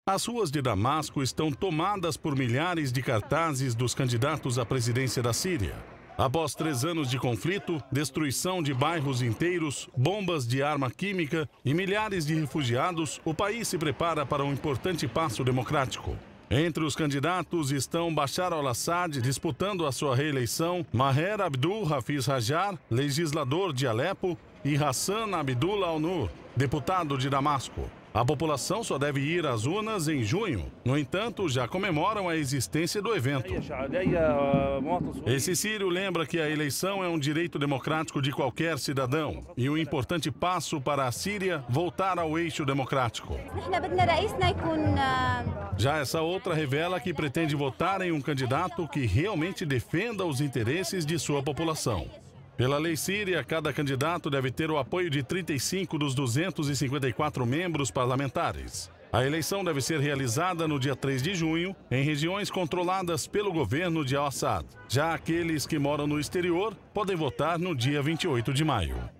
As ruas de Damasco estão tomadas por milhares de cartazes dos candidatos à presidência da Síria. Após 3 anos de conflito, destruição de bairros inteiros, bombas de arma química e milhares de refugiados, o país se prepara para um importante passo democrático. Entre os candidatos estão Bashar al-Assad, disputando a sua reeleição, Maher Abdul Hafiz Hajar, legislador de Alepo, e Hassan Abdullah al-Nur, deputado de Damasco. A população só deve ir às urnas em junho. No entanto, já comemoram a existência do evento. Esse sírio lembra que a eleição é um direito democrático de qualquer cidadão e um importante passo para a Síria voltar ao eixo democrático. Já essa outra revela que pretende votar em um candidato que realmente defenda os interesses de sua população. Pela lei síria, cada candidato deve ter o apoio de 35 dos 254 membros parlamentares. A eleição deve ser realizada no dia 3 de junho, em regiões controladas pelo governo de al-Assad. Já aqueles que moram no exterior podem votar no dia 28 de maio.